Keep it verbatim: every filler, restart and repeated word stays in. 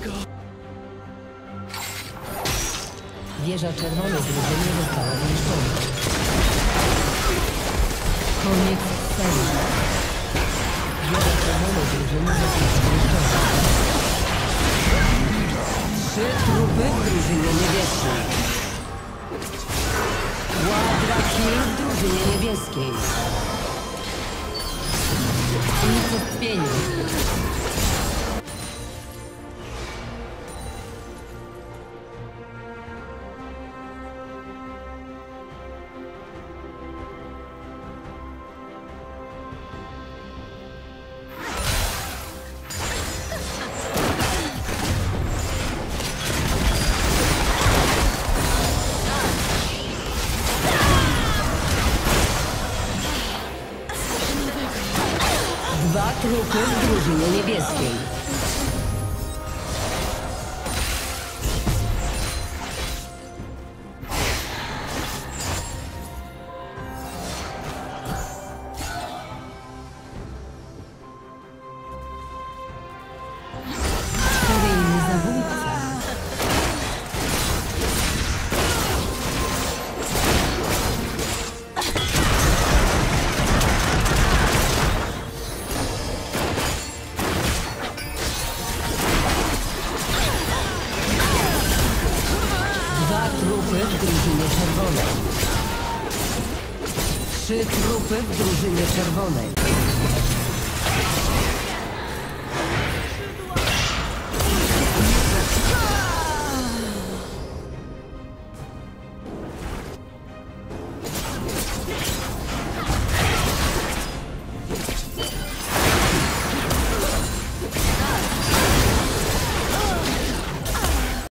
Wieża czerwonej drużyny została zniszczona. Koniec serii. Wieża czerwonej drużyny została zniszczona. Trzy trupy w drużynie niebieskiej. Quadra kill w drużynie niebieskiej. Unicestwienie. Dwa trupy w drużynie niebieskiej. Seryjny zabójca. Dwa trupy w drużynie czerwonej. Trzy trupy w drużynie czerwonej.